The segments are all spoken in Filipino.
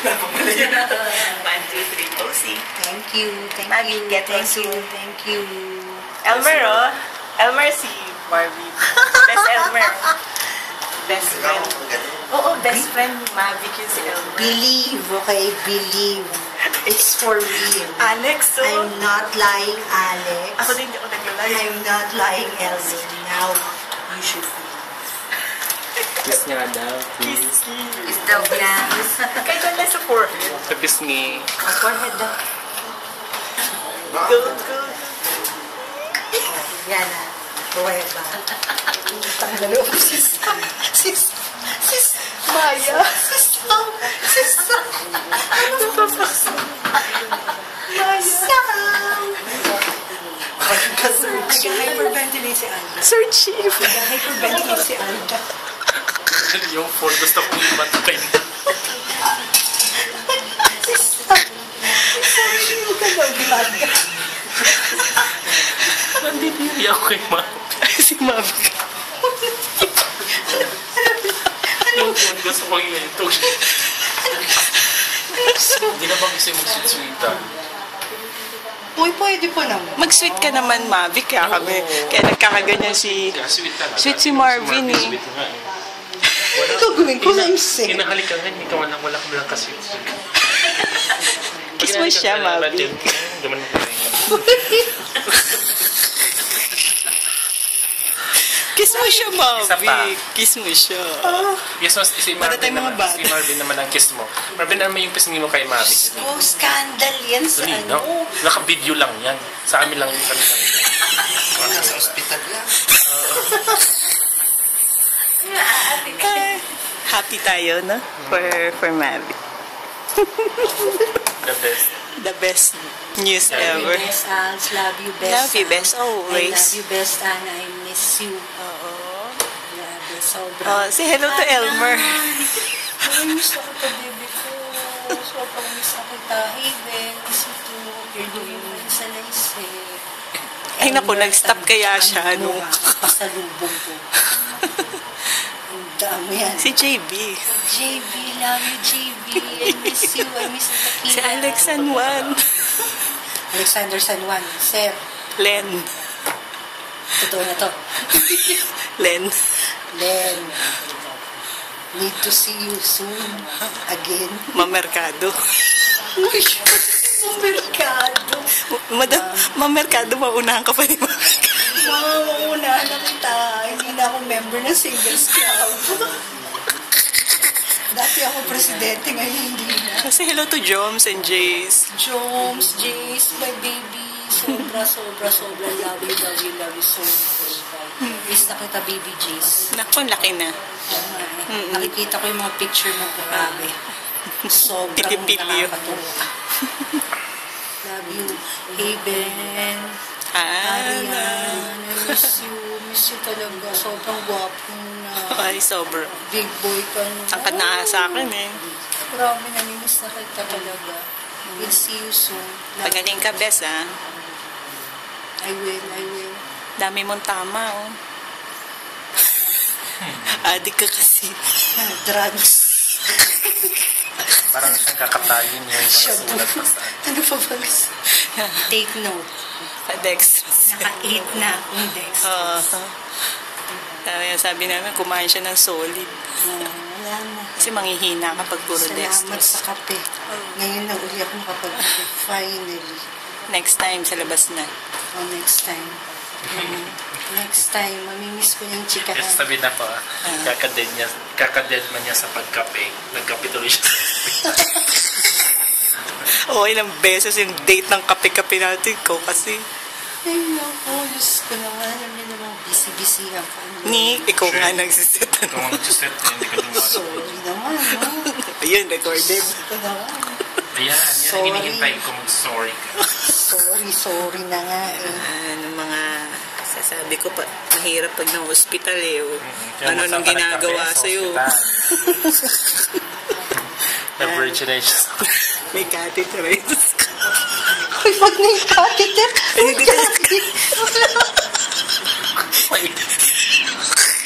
1, 2, 3, Posey. Thank you. Maggie, get Thank well you. soon. Thank you. Elmer, oh. Elmer si Barbie. Best Elmer. Best friend. Oo, best friend ni Mavic yun si Elmer. Believe, okay? Believe. It's for real. Alex, so... I'm not lying, Alex. Ako din hindi ako naglalay. I'm not lying, Elsie. Now, you should feel. Kiss nga daw. Kiss. Is daw na. Kahit wala sa forehead. Tapos ni... Forehead daw. Good, good. Yan na. Prueba. Tangalo. Sis Maya. Sis ano ba ba? Maya. Nag-hyperventilate si Anda. Sir Chief. Nag-hyperventilate si Anda. Yung phone gusto kong imatay. Sorry, huwag ka daw ginaga. Nandidiri ako kay Mami. Si Mami. Yung phone gusto kong imatay. Hindi na ba gusto yung mag-sweet-sweetan? Uy, pwede pa naman. Mag-sweet ka naman, Mavic. Kaya kami. Kaya nagkakaganyan si... Sweet si Marvin eh. Sweet nga eh. Ito gawin ko na yung sing. Hinahalikan nga, hindi ka wala ka lang kasi. Kiss mo siya, Mavic. Gaman mo rin. Kiss mo siya, Isa pa. Mavic. Kiss mo siya. Yes, si Para Marvin tayong mga naman. bata. Si Marvin naman ang kiss mo. Marvin naman yung kiss mo kay Mavic. Oh, scandal yan sa Dali, ano. no? Naka-video lang yan. Sa amin lang yung kami. Nasa ospital lang. Ay, happy tayo, no? For Mavic. The best. The best news Yeah. ever. Best, Als. Love you, best. Love you, best, I always. love you, best, Anna. I miss you. Oo. Love you, sobra. Oh, say hello to Elmer. Ay, miss ako ka, baby ko. Sobrang miss ako kita. Hey, Ben, miss you too. You're doing well sa laisip. Ay, naku, nag-stop kaya siya, no? Pasalubong ko. Ang dami yan. Si JB. JB, love you, JB. I miss you. I miss the tequila. Si Alex San Juan. Alexander San Juan. Sir, Len. totoo na to. Len. Len, need to see you soon. Again. Mamerkado. Uy, merkado. Madam, mamerkado, maunahan ka pa ni Mamerkado. Mauna na kita. Hindi na ako member ng Singles Club. Dati ako presidente, ngayon hindi na. Kasi hello to Joms and Jace. Joms, Jace, my baby. Sobra, sobra, sobra. Love you, love you, love you so much. Miss na kita, baby Jace. Naku, ang laki na. Nakikita ko yung mga picture mo, grabe. Sobrang Pilipilyo. nakakatuwa. Love you. Hey, Ben. Ana. Arian. I miss you. Miss you talaga. Sobrang gwapo na. Ay, sobra. Big boy ka na. Tangkad na sa akin eh. Grabe, namimiss na kita talaga. We'll see you soon. Pagaling ka, Bes, ah. I will, I will. Dami mong tama, oh. Adik ka kasi. Drugs. Parang siyang kakatayin niya yung Shabu. sulat pa sa Ano pa ba? Take note. Dextrose. Naka-8 na akong dextrose. Sabi namin, kumain siya ng solid. Wala na. Kasi manghihina kapag puro Salamat dextrose. sa kape. Ngayon na uli ako makapag-kape. Finally. Next time, sa labas na. Oh, next time. Next time, mamimiss ko yung chikahan. Yes, sabi na pa, kakaded man niya sa pagkape. Nagkape tuloy siya. Oo, ilang beses yung date ng kape-kape natin ko kasi. Ay, naku, Diyos ko naman. Alam niyo naman, busy-busy ako. Ni, ikaw nga nagsiset. Kung ang nagsiset, hindi ka dumagal. Sorry naman, no? Ayun, recorded. Gusto ko naman. Ayan, yan ang hinihintay ko mag-sorry ka. Sorry na nga eh. Ano mga sasabi ko pa, mahirap pag na-hospital eh. O, Kaya ano nang masama ginagawa nagkape sa sa'yo? ospital. Na-virgination. May catheterize ka. Uy, pag na yung catheter, Ay, hindi ka.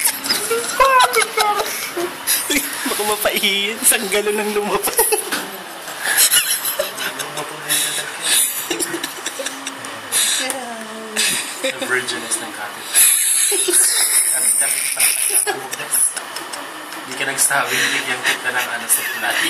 Wait. Baka mapaihin. Sang galon ang lumabas. The virginess ng Kati. Hindi ka nagsabing bigyan kita ng ano sa play.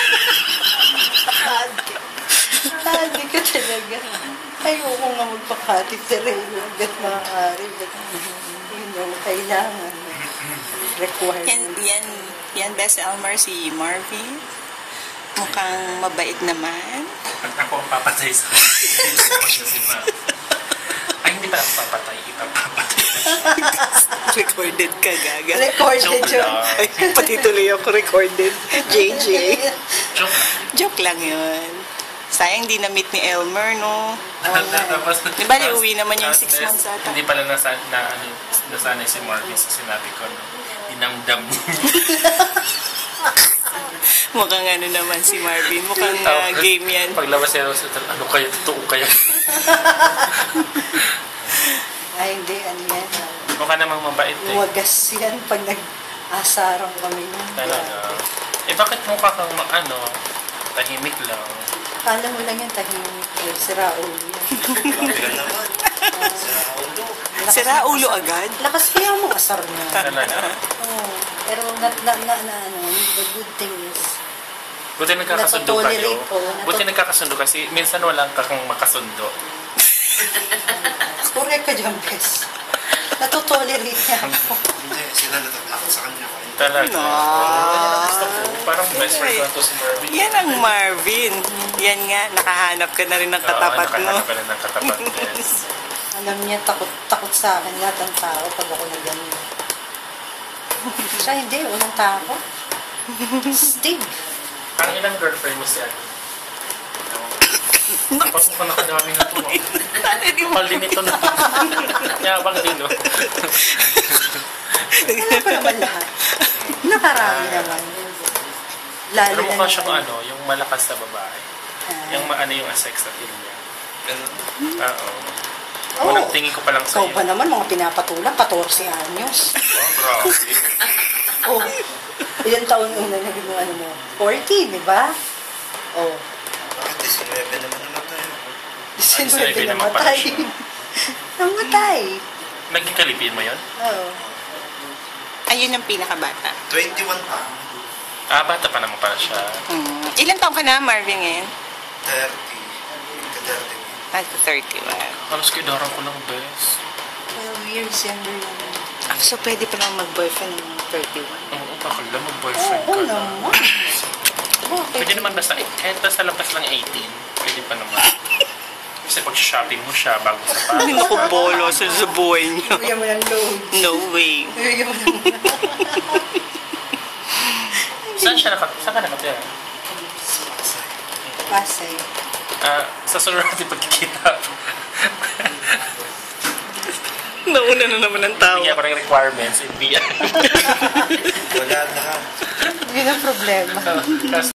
Hindi ka talaga. Ayoko nga magpakatid sa Reyna. Hanggat maaari. Yun yung kailangan. Requirement. Yan best Elmer, si Marvin. Mukhang mabait naman. At ako ang papatay sa si Ma. Ay, hindi pa ako papatay. Ipapapatay. Recorded ka, gaga. Recorded Joke yun. lang. Ay, pati tuloy ako recorded. JJ. Joke lang. Joke lang yun. Sayang di na-meet ni Elmer, no? Tapos, Di ba, uwi naman yung 6 months ata? Hindi pala nasanay si Marvin sa sinabi ko, no? Dinamdam. Mukhang ano naman si Marvin. Mukhang game yan. Paglabas niya, ano kaya, totoo kaya? Ay, hindi. Ano yan? Mukha namang mabait eh. Wagas yan pag nag-asarang kami nun. Talaga. Eh bakit mukha kang tahimik lang? Kala mo lang yan, tahimik. Si Raul yan. Yan naman. Sa ulo. Sira ulo agad? Lakas kaya mo asar na. Talaga. Oo. Pero the good thing is, Buti nagkakasundo kayo. Natotolerate ko. Buti nagkakasundo kasi minsan walang kakang makasundo. correct ka dyan, Bes. Natutolerate niya ako. Hindi, sila natatakot sa kanya. Talaga. Ah. Gusto ko. Parang best friend ko to si Marvin. Yan ang Marvin. Yan nga, nakahanap ka na rin ng katapat mo. Nakahanap ka na ng katapat. Yes. Alam niya, takot sa akin lahat ng tao pag ako nagganyan. Siya hindi, walang tao. Stig. Ang ilang girlfriend mo si Ate? Tapos mo nakadami na ito. Mali nito na ito. Yabang din, no? Alam ko naman lahat. Nakarami naman. Lalo Pero mukha na siyang naman. yung malakas na babae. Yung yung sex appeal niya. Ganun. Oo. Oo. Unang tingin ko pa lang Ikaw sa'yo. ba naman, mga pinapatulang, 14 anyos. Oh, grabe. Oh, ilang taon una na mo? 40, di ba? Oh, Bakit 19 naman namatay? 19 naman pala namatay. siya. Namatay. Naging kalipin mo yun? Oo. Ayun ang pinakabata. 21 pa. Bata pa naman pala siya. Ilan taong ka na, Marvin, ngayon? 30. At 31. Halos kidaran ko lang, bes. 12 years younger naman. So, pwede pa naman mag-boyfriend ng 31. Oo, bakit lang mag-boyfriend Oo ka na? naman. Bakit? Pwede naman basta, kahit basta lampas lang 18, pwede pa naman. Kasi pag-shopping mo siya bago sa pa. Hindi ako bolo sa buhay niyo. Bigyan mo ng load. No way. Bigyan mo ng Saan ka nakatira? Pasay. Sa sunod natin pagkikita. Nauna na naman ang tao. Bigyan ko ng requirements, NBI. Wala lahat. Yun ang problema. Kasi